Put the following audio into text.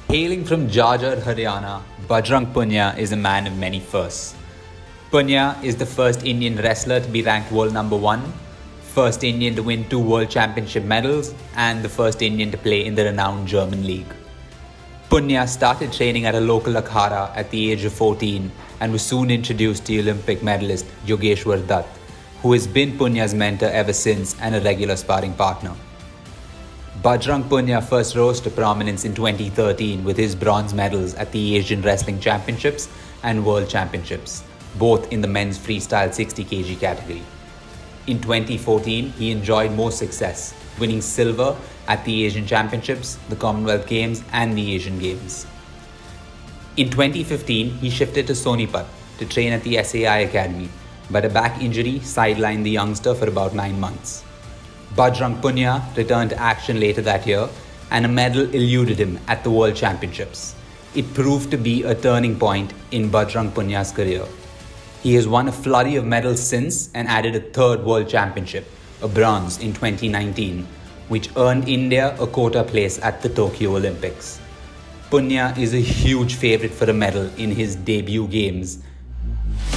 Hailing from Jhajjar, Haryana, Bajrang Punia is a man of many firsts. Punia is the first Indian wrestler to be ranked world number 1, first Indian to win 2 world championship medals, and the first Indian to play in the renowned German league. Punia started training at a local akhada at the age of 14 and was soon introduced to Olympic medalist Yogeshwar Dutt, who has been Punia's mentor ever since and a regular sparring partner. Bajrang Punia first rose to prominence in 2013 with his bronze medals at the Asian Wrestling Championships and World Championships, both in the men's freestyle 60 kg category. In 2014, he enjoyed more success, winning silver at the Asian Championships, the Commonwealth Games and the Asian Games. In 2015, he shifted to Sonipat to train at the SAI Academy, but a back injury sidelined the youngster for about 9 months. Bajrang Punia returned to action later that year and a medal eluded him at the World Championships. It proved to be a turning point in Bajrang Punia's career. He has won a flurry of medals since and added a 3rd World Championship, a bronze in 2019, which earned India a quota place at the Tokyo Olympics. Punia is a huge favourite for a medal in his debut games.